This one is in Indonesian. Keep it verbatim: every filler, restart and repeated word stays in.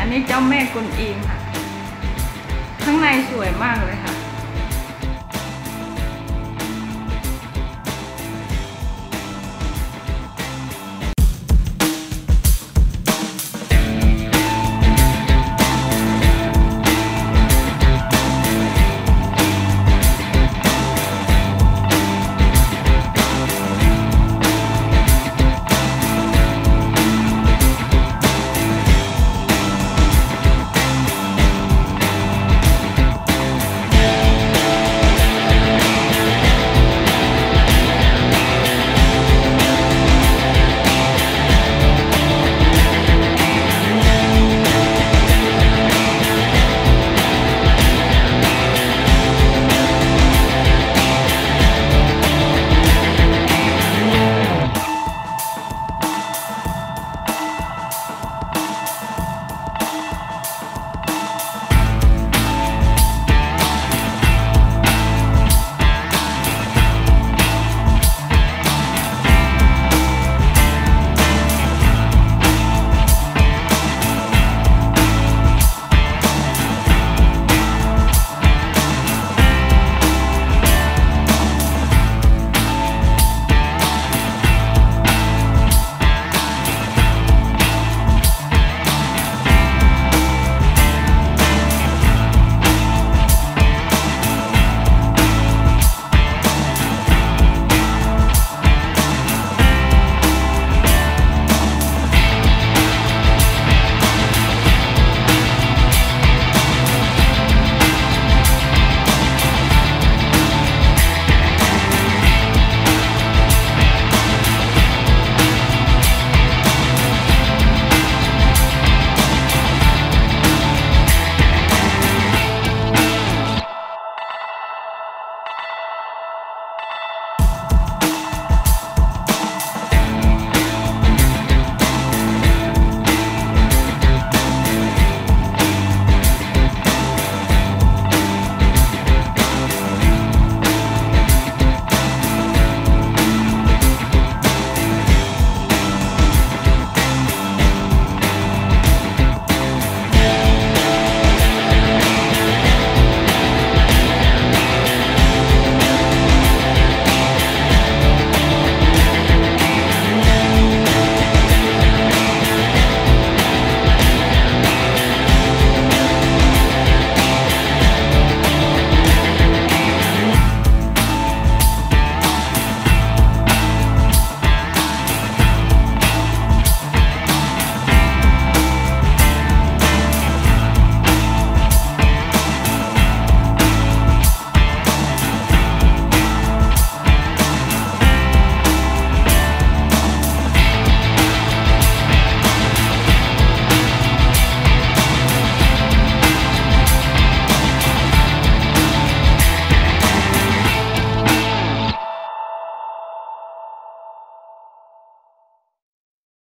นี้เจ้าแม่กุนอิมค่ะข้างในสวยมากเลยค่ะ